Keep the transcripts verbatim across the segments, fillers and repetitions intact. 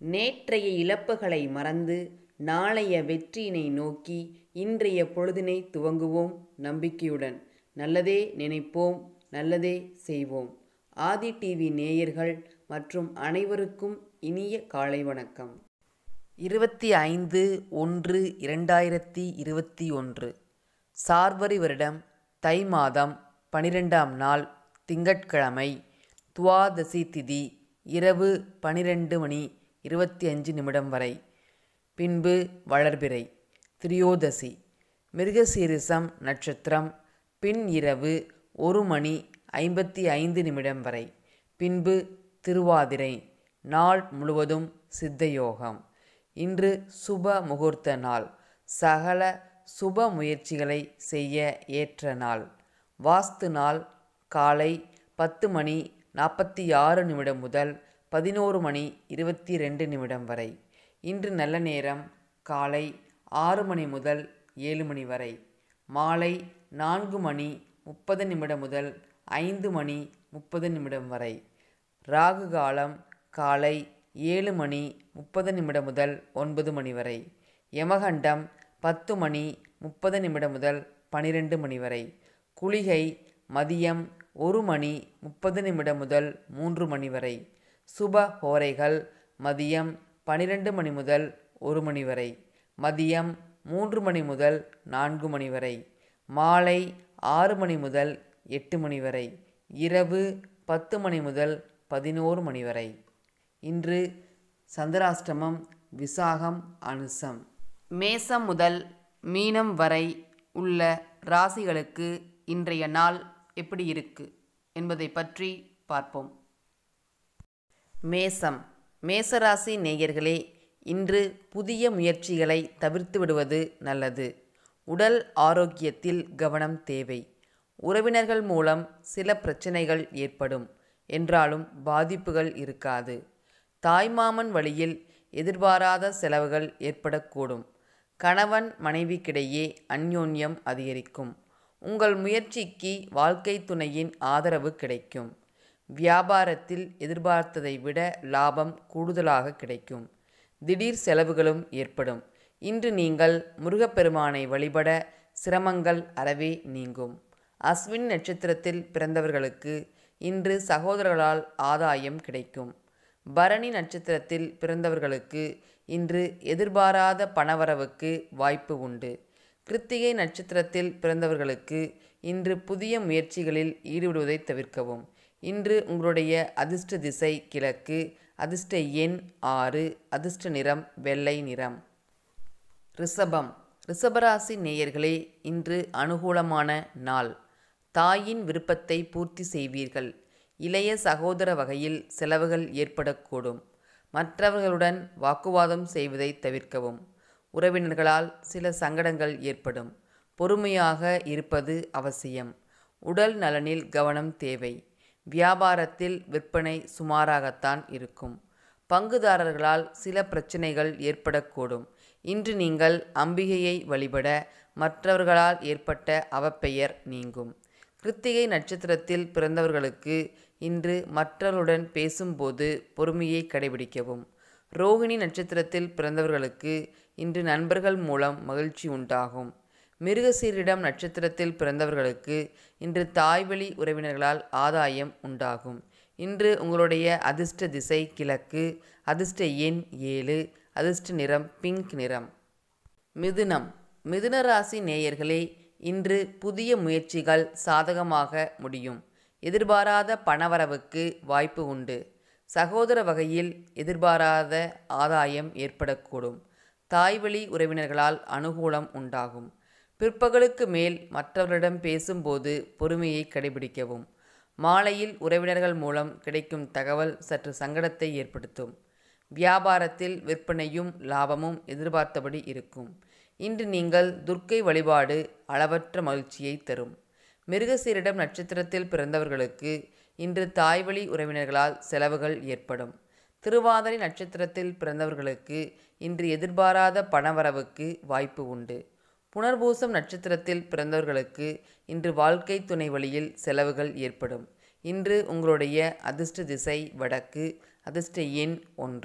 நேற்றைய இழப்புகளை மறந்து நாளைய வெற்றியினை நோக்கி இன்றைய பொழுதினை துவங்குவோம் நம்பிக்கையுடன். நல்லதே நினைப்போம், நல்லதே செய்வோம். ஆதி டிவி நேயர்கள் மற்றும் அனைவருக்கும் இனிய காலை வணக்கம். இருபத்தி ஐந்து ஒன்று இரண்டாயிரத்தி இருபத்தி ஒன்று சார்வரி வருடம் தை மாதம் பனிரெண்டாம் நாள் திங்கட்கிழமை, துவாதசி திதி இரவு பனிரெண்டு மணி இருபத்தி அஞ்சு நிமிடம் வரை. பின்பு வளர்பிறை திரியோதசி, மிருகசீரிசம் நட்சத்திரம் பின் இரவு ஒரு மணி ஐம்பத்தி ஐந்து நிமிடம் வரை. பின்பு திருவாதிரை. நாள் முழுவதும் சித்தயோகம். இன்று சுப முகூர்த்த நாள். சகல சுப முயற்சிகளை செய்ய ஏற்ற நாள். வாஸ்து நாள் காலை பத்து மணி நாற்பத்தி ஆறு நிமிடம் முதல் பதினோரு மணி இருபத்தி ரெண்டு நிமிடம் வரை. இன்று நல்ல நேரம் காலை ஆறு மணி முதல் ஏழு மணி வரை. மாலை நான்கு மணி முப்பது நிமிடம் முதல் ஐந்து மணி முப்பது நிமிடம் வரை. ராகு காலம் காலை ஏழு மணி முப்பது நிமிடம் முதல் ஒன்பது மணி வரை. யமகண்டம் பத்து மணி முப்பது நிமிடம் முதல் பனிரெண்டு மணி வரை. குளிகை மதியம் ஒரு மணி முப்பது நிமிடம் முதல் மூன்று மணி வரை. சுப ஹோரைகள் மதியம் பனிரெண்டு மணி முதல் ஒரு மணி வரை. மதியம் மூன்று மணி முதல் நான்கு மணி வரை. மாலை ஆறு மணி முதல் எட்டு மணி வரை. இரவு பத்து மணி முதல் பதினோரு மணி வரை. இன்று சந்திராஷ்டமம் விசாகம் அனுசம். மேசம் முதல் மீனம் வரை உள்ள ராசிகளுக்கு இன்றைய நாள் எப்படி இருக்கு என்பதை பற்றி பார்ப்போம். மேசம் மேசராசி நேயர்களே, இன்று புதிய முயற்சிகளை தவிர்த்து விடுவது நல்லது. உடல் ஆரோக்கியத்தில் கவனம் தேவை. உறவினர்கள் மூலம் சில பிரச்சனைகள் ஏற்படும் என்றாலும் பாதிப்புகள் இருக்காது. தாய்மாமன் வழியில் எதிர்பாராத செலவுகள் ஏற்படக்கூடும். கணவன் மனைவிக்கிடையே அந்யோன்யம் அதிகரிக்கும். உங்கள் முயற்சிக்கு வாழ்க்கை துணையின் ஆதரவு கிடைக்கும். வியாபாரத்தில் எதிர்பார்த்ததை விட லாபம் கூடுதலாக கிடைக்கும். திடீர் செலவுகளும் ஏற்படும். இன்று நீங்கள் முருகப்பெருமானை வழிபட சிரமங்கள் அறவே நீங்கும். அஸ்வினி நட்சத்திரத்தில் பிறந்தவர்களுக்கு இன்று சகோதரர்களால் ஆதாயம் கிடைக்கும். பரணி நட்சத்திரத்தில் பிறந்தவர்களுக்கு இன்று எதிர்பாராத பணவரவுக்கு வாய்ப்பு உண்டு. கிருத்திகை நட்சத்திரத்தில் பிறந்தவர்களுக்கு இன்று புதிய முயற்சிகளில் ஈடுபடுவதை தவிர்க்கவும். இன்று உங்களுடைய அதிர்ஷ்ட திசை கிழக்கு. அதிர்ஷ்ட எண் ஆறு. அதிர்ஷ்ட நிறம் வெள்ளை நிறம். ரிஷபம் ரிஷபராசி நேயர்களே, இன்று அனுகூலமான நாள். தாயின் விருப்பத்தை பூர்த்தி செய்வீர்கள். இளைய சகோதர வகையில் செலவுகள் ஏற்படக்கூடும். மற்றவர்களுடன் வாக்குவாதம் செய்வதை தவிர்க்கவும். உறவினர்களால் சில சங்கடங்கள் ஏற்படும். பொறுமையாக இருப்பது அவசியம். உடல் நலனில் கவனம் தேவை. வியாபாரத்தில் விற்பனை சுமாராகத்தான் இருக்கும். பங்குதாரர்களால் சில பிரச்சனைகள் ஏற்படக்கூடும். இன்று நீங்கள் அம்பிகையை வழிபட மற்றவர்களால் ஏற்பட்ட அவப்பெயர் நீங்கும். கிருத்திகை நட்சத்திரத்தில் பிறந்தவர்களுக்கு இன்று மற்றவர்களுடன் பேசும்போது பொறுமையை கடைபிடிக்கவும். ரோகிணி நட்சத்திரத்தில் பிறந்தவர்களுக்கு இன்று நண்பர்கள் மூலம் மகிழ்ச்சி உண்டாகும். மிருகசீரிடம் நட்சத்திரத்தில் பிறந்தவர்களுக்கு இன்று தாய்வழி உறவினர்களால் ஆதாயம் உண்டாகும். இன்று உங்களுடைய அதிர்ஷ்ட திசை கிழக்கு. அதிர்ஷ்ட எண் ஏழு. அதிர்ஷ்ட நிறம் பிங்க் நிறம். மிதுனம் மிதுன ராசி நேயர்களே, இன்று புதிய முயற்சிகள் சாதகமாக முடியும். எதிர்பாராத பணவரவுக்கு வாய்ப்பு உண்டு. சகோதர வகையில் எதிர்பாராத ஆதாயம் ஏற்படக்கூடும். தாய்வழி உறவினர்களால் அனுகூலம் உண்டாகும். பிற்பகலுக்கு மேல் மற்றவர்களிடம் பேசும்போது பொறுமையை கடைபிடிக்கவும். மாலையில் உறவினர்கள் மூலம் கிடைக்கும் தகவல் சற்று சங்கடத்தை ஏற்படுத்தும். வியாபாரத்தில் விற்பனையும் லாபமும் எதிர்பார்த்தபடி இருக்கும். இன்று நீங்கள் துர்க்கை வழிபாடு அளவற்ற மகிழ்ச்சியை தரும். மிருகசீரிடம் நட்சத்திரத்தில் பிறந்தவர்களுக்கு இன்று தாய்வழி உறவினர்களால் செலவுகள் ஏற்படும். திருவாதிரை நட்சத்திரத்தில் பிறந்தவர்களுக்கு இன்று எதிர்பாராத பணவரவுக்கு வாய்ப்பு உண்டு. புனர்பூசம் நட்சத்திரத்தில் பிறந்தவர்களுக்கு இன்று வாழ்க்கை துணை வழியில் செலவுகள் ஏற்படும். இன்று உங்களுடைய அதிர்ஷ்ட திசை வடக்கு. அதிர்ஷ்ட எண் ஒன்று.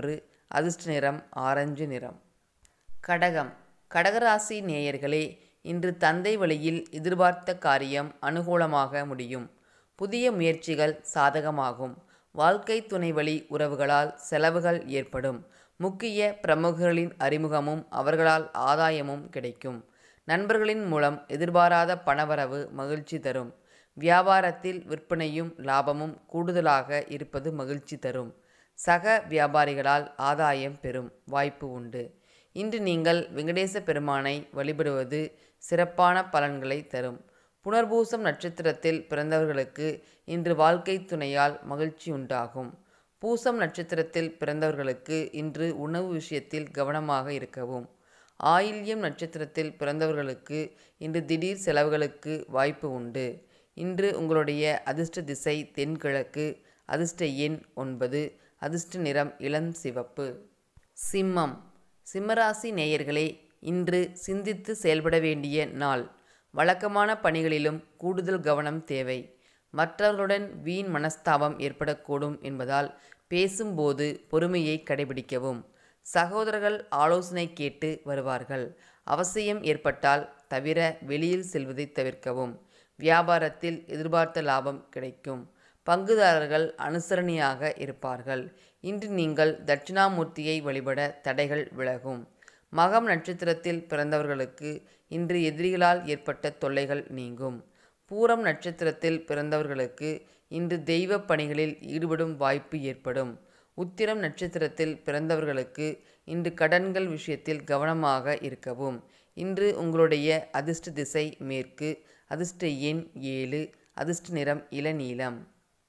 அதிர்ஷ்ட நிறம் ஆரஞ்சு நிறம். கடகம். கடகராசி நேயர்களே, இன்று தந்தை வழியில் எதிர்பார்த்த காரியம் அனுகூலமாக முடியும். புதிய முயற்சிகள் சாதகமாகும். வாழ்க்கை துணை வழி உறவுகளால் செலவுகள் ஏற்படும். முக்கிய பிரமுகர்களின் அறிமுகமும் அவர்களால் ஆதாயமும் கிடைக்கும். நண்பர்களின் மூலம் எதிர்பாராத பணவரவு மகிழ்ச்சி தரும். வியாபாரத்தில் விற்பனையும் லாபமும் கூடுதலாக இருப்பது மகிழ்ச்சி தரும். சக வியாபாரிகளால் ஆதாயம் பெறும் வாய்ப்பு உண்டு. இன்று நீங்கள் வெங்கடேச பெருமானை வழிபடுவது சிறப்பான பலன்களை தரும். புனர்பூசம் நட்சத்திரத்தில் பிறந்தவர்களுக்கு இன்று வாழ்க்கை துணையால் மகிழ்ச்சி உண்டாகும். பூசம் நட்சத்திரத்தில் பிறந்தவர்களுக்கு இன்று உணவு விஷயத்தில் கவனமாக இருக்கவும். ஆயில்யம் நட்சத்திரத்தில் பிறந்தவர்களுக்கு இன்று திடீர் செலவுகளுக்கு வாய்ப்பு உண்டு. இன்று உங்களுடைய அதிர்ஷ்ட திசை தென்கிழக்கு. அதிர்ஷ்ட எண் ஒன்பது. அதிர்ஷ்ட நிறம் இளம் சிவப்பு. சிம்மம். சிம்மராசி நேயர்களே, இன்று சிந்தித்து செயல்பட வேண்டிய நாள். வழக்கமான பணிகளிலும் கூடுதல் கவனம் தேவை. மற்றவர்களுடன் வீண் மனஸ்தாபம் ஏற்படக்கூடும் என்பதால் பேசும்போது பொறுமையை கடைபிடிக்கவும். சகோதரர்கள் ஆலோசனை கேட்டு வருவார்கள். அவசியம் ஏற்பட்டால் தவிர வெளியில் செல்வதை தவிர்க்கவும். வியாபாரத்தில் எதிர்பார்த்த லாபம் கிடைக்கும். பங்குதாரர்கள் அனுசரணையாக இருப்பார்கள். இன்று நீங்கள் தட்சிணாமூர்த்தியை வழிபட தடைகள் விலகும். மகம் நட்சத்திரத்தில் பிறந்தவர்களுக்கு இன்று எதிரிகளால் ஏற்பட்ட தொல்லைகள் நீங்கும். பூரம் நட்சத்திரத்தில் பிறந்தவர்களுக்கு இன்று தெய்வ பணிகளில் ஈடுபடும் வாய்ப்பு ஏற்படும். உத்திரம் நட்சத்திரத்தில் பிறந்தவர்களுக்கு இன்று கடன்கள் விஷயத்தில் கவனமாக இருக்கவும். இன்று உங்களுடைய அதிர்ஷ்ட திசை மேற்கு. அதிர்ஷ்ட எண் ஏழு. அதிர்ஷ்ட நிறம் இளநீலம்.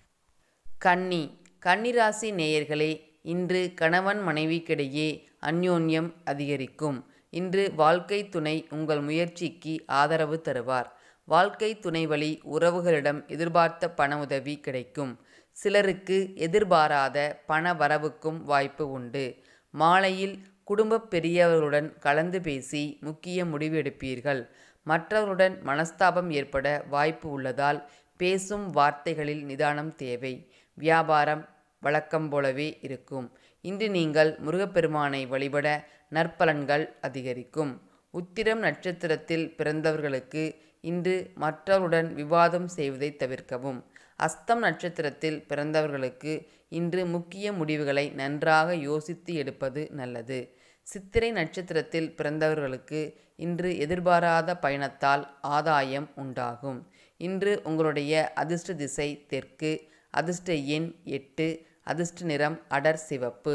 கன்னி. கன்னி ராசி நேயர்களே, இன்று கணவன் மனைவிக்கிடையே அந்யோன்யம் அதிகரிக்கும். இன்று வாழ்க்கை துணை உங்கள் முயற்சிக்கு ஆதரவு தருவார். வாழ்க்கை துணை வழி உறவுகளிடம் எதிர்பார்த்த பண உதவி கிடைக்கும். சிலருக்கு எதிர்பாராத பண வரவுக்கும் வாய்ப்பு உண்டு. மாலையில் குடும்ப பெரியவர்களுடன் கலந்து பேசி முக்கிய முடிவு எடுப்பீர்கள். மற்றவர்களுடன் மனஸ்தாபம் ஏற்பட வாய்ப்பு உள்ளதால் பேசும் வார்த்தைகளில் நிதானம் தேவை. வியாபாரம் வழக்கம் போலவே இருக்கும். இன்று நீங்கள் முருகப்பெருமானை வழிபட நற்பலன்கள் அதிகரிக்கும். உத்திரம் நட்சத்திரத்தில் பிறந்தவர்களுக்கு இன்று மற்றவருடன் விவாதம் செய்வதை தவிர்க்கவும். அஸ்தம் நட்சத்திரத்தில் பிறந்தவர்களுக்கு இன்று முக்கிய முடிவுகளை நன்றாக யோசித்து எடுப்பது நல்லது. சித்திரை நட்சத்திரத்தில் பிறந்தவர்களுக்கு இன்று எதிர்பாராத பயணத்தால் ஆதாயம் உண்டாகும். இன்று உங்களுடைய அதிர்ஷ்ட திசை தெற்கு. அதிர்ஷ்ட எண் எட்டு. அதிர்ஷ்ட நிறம் அடர் சிவப்பு.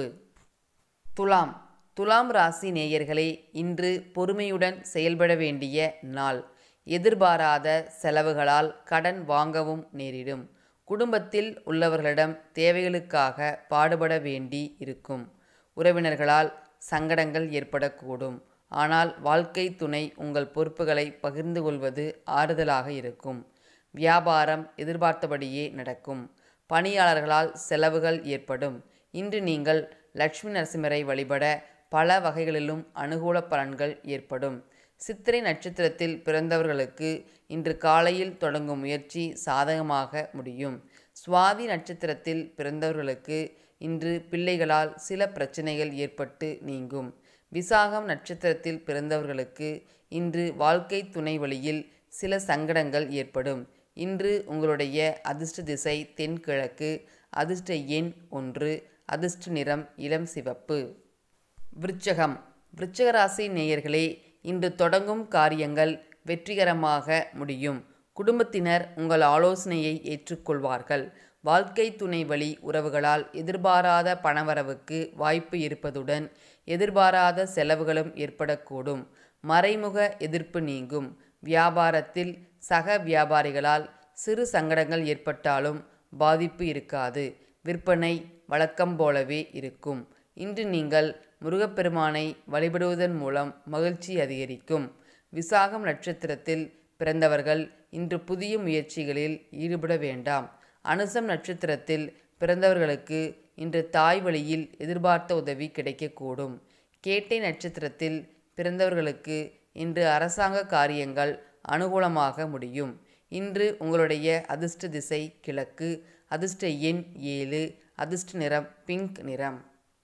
துலாம். துலாம் ராசி நேயர்களே, இன்று பொறுமையுடன் செயல்பட வேண்டிய நாள். எதிர்பாராத செலவுகளால் கடன் வாங்கவும் நேரிடும். குடும்பத்தில் உள்ளவர்களிடம் தேவைகளுக்காக பாடுபட வேண்டி இருக்கும். உறவினர்களால் சங்கடங்கள் ஏற்படக்கூடும். ஆனால் வாழ்க்கை துணை உங்கள் பொறுப்புகளை பகிர்ந்து கொள்வது ஆறுதலாக இருக்கும். வியாபாரம் எதிர்பார்த்தபடியே நடக்கும். பணியாளர்களால் செலவுகள் ஏற்படும். இன்று நீங்கள் லட்சுமி நரசிம்மரை வழிபட பல வகைகளிலும் அனுகூல பலன்கள் ஏற்படும். சித்திரை நட்சத்திரத்தில் பிறந்தவர்களுக்கு இன்று காலையில் தொடங்கும் முயற்சி சாதகமாக முடியும். சுவாதி நட்சத்திரத்தில் பிறந்தவர்களுக்கு இன்று பிள்ளைகளால் சில பிரச்சனைகள் ஏற்பட்டு நீங்கும். விசாகம் நட்சத்திரத்தில் பிறந்தவர்களுக்கு இன்று வாழ்க்கை துணை வழியில் சில சங்கடங்கள் ஏற்படும். இன்று உங்களுடைய அதிர்ஷ்ட திசை தென்கிழக்கு. அதிர்ஷ்ட எண் ஒன்று. அதிர்ஷ்ட நிறம் இளம் சிவப்பு. விருச்சகம். விருச்சிக ராசி நேயர்களே, இன்று தொடங்கும் காரியங்கள் வெற்றிகரமாக முடியும். குடும்பத்தினர் உங்கள் ஆலோசனையை ஏற்றுக்கொள்வார்கள். வாழ்க்கை துணை வழி உறவுகளால் எதிர்பாராத பணவரவுக்கு வாய்ப்பு இருப்பதுடன் எதிர்பாராத செலவுகளும் ஏற்படக்கூடும். மறைமுக எதிர்ப்பு நீங்கும். வியாபாரத்தில் சக வியாபாரிகளால் சிறு சங்கடங்கள் ஏற்பட்டாலும் பாதிப்பு இருக்காது. விற்பனை வழக்கம் போலவே இருக்கும். இன்று நீங்கள் முருகப்பெருமானை வழிபடுவதன் மூலம் மகிழ்ச்சி அதிகரிக்கும். விசாகம் நட்சத்திரத்தில் பிறந்தவர்கள் இன்று புதிய முயற்சிகளில் ஈடுபட வேண்டாம். அனுசம் நட்சத்திரத்தில் பிறந்தவர்களுக்கு இன்று தாய் வழியில் எதிர்பார்த்த உதவி கிடைக்கக்கூடும். கேட்டை நட்சத்திரத்தில் பிறந்தவர்களுக்கு இன்று அரசாங்க காரியங்கள் அனுகூலமாக முடியும். இன்று உங்களுடைய அதிர்ஷ்ட திசை கிழக்கு. அதிர்ஷ்ட எண் ஏழு. அதிர்ஷ்ட நிறம் பிங்க் நிறம்.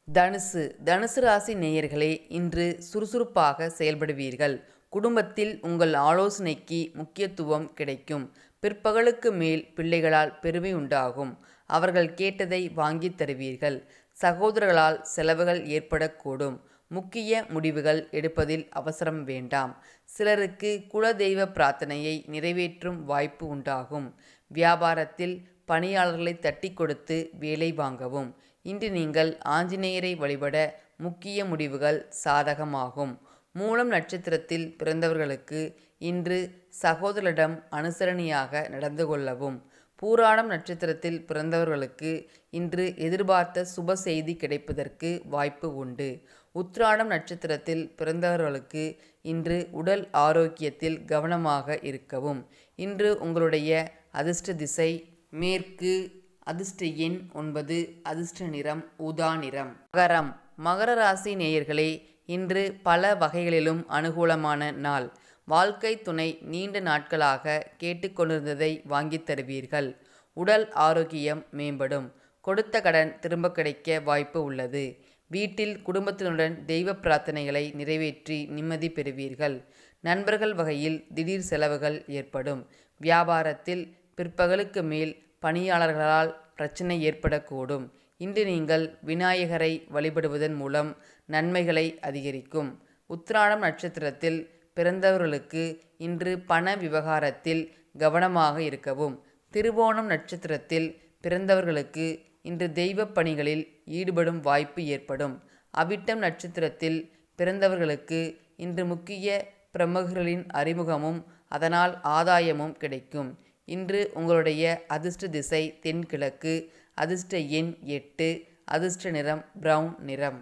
தனுசு தனுசு ராசி நேயர்களே, இன்று சுறுசுறுப்பாக செயல்படுவீர்கள். குடும்பத்தில் உங்கள் ஆலோசனைக்கு முக்கியத்துவம் கிடைக்கும். பிற்பகலுக்கு மேல் பிள்ளைகளால் பெருமை உண்டாகும். அவர்கள் கேட்டதை வாங்கித் தருவீர்கள். சகோதரர்களால் செலவுகள் ஏற்படக்கூடும். முக்கிய முடிவுகள் எடுப்பதில் அவசரம் வேண்டாம். சிலருக்கு குலதெய்வ பிரார்த்தனையை நிறைவேற்றும் வாய்ப்பு உண்டாகும். வியாபாரத்தில் பணியாளர்களை தட்டி கொடுத்து வேலை வாங்கவும். இன்று நீங்கள் ஆஞ்சநேயரை வழிபட முக்கிய முடிவுகள் சாதகமாகும். மூலம் நட்சத்திரத்தில் பிறந்தவர்களுக்கு இன்று சகோதரரிடம் அனுசரணையாக நடந்து கொள்ளவும். பூராடம் நட்சத்திரத்தில் பிறந்தவர்களுக்கு இன்று எதிர்பார்த்த சுப செய்தி கிடைப்பதற்கு வாய்ப்பு உண்டு. உத்திராடம் நட்சத்திரத்தில் பிறந்தவர்களுக்கு இன்று உடல் ஆரோக்கியத்தில் கவனமாக இருக்கவும். இன்று உங்களுடைய அதிர்ஷ்ட திசை மேற்கு, அதிர்ஷ்ட எண் ஒன்பது, அதிர்ஷ்ட நிறம் ஊதா நிறம். மகரம் மகர ராசி நேயர்களே, இன்று பல வகைகளிலும் அனுகூலமான நாள். வாழ்க்கை துணை நீண்ட நாட்களாக கேட்டுக்கொண்டிருந்ததை வாங்கித் தருவீர்கள். உடல் ஆரோக்கியம் மேம்படும். கொடுத்த கடன் திரும்ப கிடைக்க வாய்ப்பு உள்ளது. வீட்டில் குடும்பத்தினுடன் தெய்வ பிரார்த்தனைகளை நிறைவேற்றி நிம்மதி பெறுவீர்கள். நண்பர்கள் வகையில் திடீர் செலவுகள் ஏற்படும். வியாபாரத்தில் பிற்பகலுக்கு மேல் பணியாளர்களால் பிரச்சனை ஏற்படக்கூடும். இன்று நீங்கள் விநாயகரை வழிபடுவதன் மூலம் நன்மைகளை அதிகரிக்கும். உத்திராடம் நட்சத்திரத்தில் பிறந்தவர்களுக்கு இன்று பண விவகாரத்தில் கவனமாக இருக்கவும். திருவோணம் நட்சத்திரத்தில் பிறந்தவர்களுக்கு இன்று தெய்வ பணிகளில் ஈடுபடும் வாய்ப்பு ஏற்படும். அவிட்டம் நட்சத்திரத்தில் பிறந்தவர்களுக்கு இன்று முக்கிய பிரமுகர்களின் அறிமுகமும் அதனால் ஆதாயமும் கிடைக்கும். இன்று உங்களுடைய அதிர்ஷ்ட திசை தென்கிழக்கு, அதிர்ஷ்ட எண் எட்டு, அதிர்ஷ்ட நிறம் பிரவுன் நிறம்.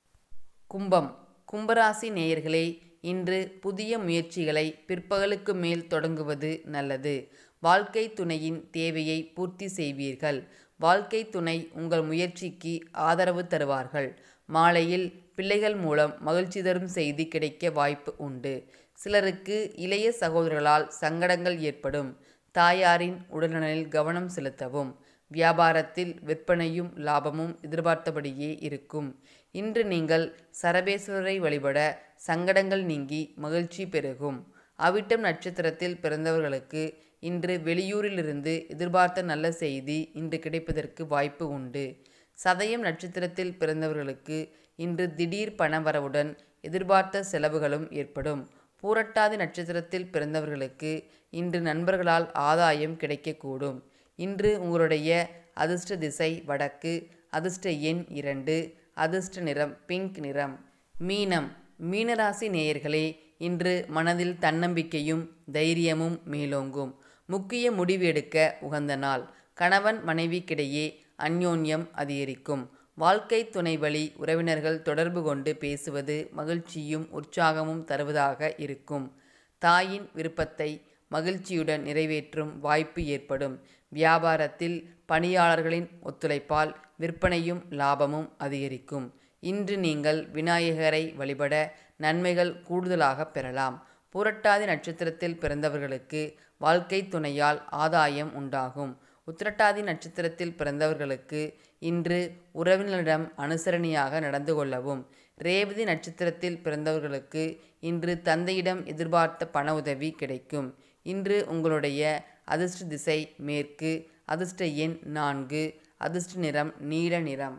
கும்பம் கும்பராசி நேயர்களே, இன்று புதிய முயற்சிகளை பிற்பகலுக்கு மேல் தொடங்குவது நல்லது. வாழ்க்கை துணையின் தேவையை பூர்த்தி செய்வீர்கள். வாழ்க்கை துணை உங்கள் முயற்சிக்கு ஆதரவு தருவார்கள். மாலையில் பிள்ளைகள் மூலம் மகிழ்ச்சி தரும் செய்தி கிடைக்க வாய்ப்பு உண்டு. சிலருக்கு இளைய சகோதரர்களால் சங்கடங்கள் ஏற்படும். தாயாரின் உடல்நலனில் கவனம் செலுத்தவும். வியாபாரத்தில் விற்பனையும் லாபமும் எதிர்பார்த்தபடியே இருக்கும். இன்று நீங்கள் சரபேஸ்வரரை வழிபட சங்கடங்கள் நீங்கி மகிழ்ச்சி பெருகும். அவிட்டம் நட்சத்திரத்தில் பிறந்தவர்களுக்கு இன்று வெளியூரிலிருந்து எதிர்பார்த்த நல்ல செய்தி இன்று கிடைப்பதற்கு வாய்ப்பு உண்டு. சதயம் நட்சத்திரத்தில் பிறந்தவர்களுக்கு இன்று திடீர் பணவரவுடன் எதிர்பார்த்த செலவுகளும் ஏற்படும். பூரட்டாதி நட்சத்திரத்தில் பிறந்தவர்களுக்கு இன்று நண்பர்களால் ஆதாயம் கிடைக்கக்கூடும். இன்று உங்களுடைய அதிர்ஷ்ட திசை வடக்கு, அதிர்ஷ்ட எண் இரண்டு, அதிர்ஷ்ட நிறம் பிங்க் நிறம். மீனம் மீனராசி நேயர்களே, இன்று மனதில் தன்னம்பிக்கையும் தைரியமும் மேலோங்கும். முக்கிய முடிவு எடுக்க உகந்த நாள். கணவன் மனைவிக்கிடையே அந்யோன்யம் அதிகரிக்கும். வாழ்க்கை துணை வழி உறவினர்கள் தொடர்பு கொண்டு பேசுவது மகிழ்ச்சியும் உற்சாகமும் தருவதாக இருக்கும். தாயின் விருப்பத்தை மகிழ்ச்சியுடன் நிறைவேற்றும் வாய்ப்பு ஏற்படும். வியாபாரத்தில் பணியாளர்களின் ஒத்துழைப்பால் விற்பனையும் லாபமும் அதிகரிக்கும். இன்று நீங்கள் விநாயகரை வழிபட நன்மைகள் கூடுதலாக பெறலாம். புரட்டாதி நட்சத்திரத்தில் பிறந்தவர்களுக்கு வாழ்க்கை துணையால் ஆதாயம் உண்டாகும். உத்திரட்டாதி நட்சத்திரத்தில் பிறந்தவர்களுக்கு இன்று உறவினரிடம் அனுசரணையாக நடந்து கொள்ளவும். ரேவதி நட்சத்திரத்தில் பிறந்தவர்களுக்கு இன்று தந்தையிடம் எதிர்பார்த்த பண உதவி கிடைக்கும். இன்று உங்களுடைய அதிர்ஷ்ட திசை மேற்கு, அதிர்ஷ்ட எண் நான்கு, அதிர்ஷ்ட நிறம் நீல நிறம்.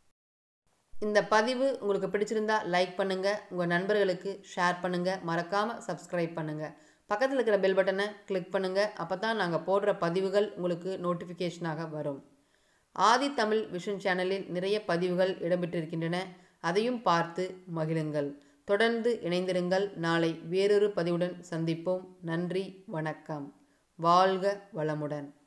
இந்த பதிவு உங்களுக்கு பிடிச்சிருந்தா லைக் பண்ணுங்கள், உங்கள் நண்பர்களுக்கு ஷேர் பண்ணுங்கள், மறக்காமல் சப்ஸ்கிரைப் பண்ணுங்கள். பக்கத்தில் இருக்கிற பெல் பட்டனை கிளிக் பண்ணுங்கள். அப்போ தான் நாங்கள் போடுற பதிவுகள் உங்களுக்கு நோட்டிஃபிகேஷனாக வரும். ஆதி தமிழ் விஷன் சேனலில் நிறைய பதிவுகள் இடம்பெற்றிருக்கின்றன. அதையும் பார்த்து மகிழுங்கள். தொடர்ந்து இணைந்திருங்கள். நாளை வேறொரு பதிவுடன் சந்திப்போம். நன்றி, வணக்கம். வாழ்க வளமுடன்.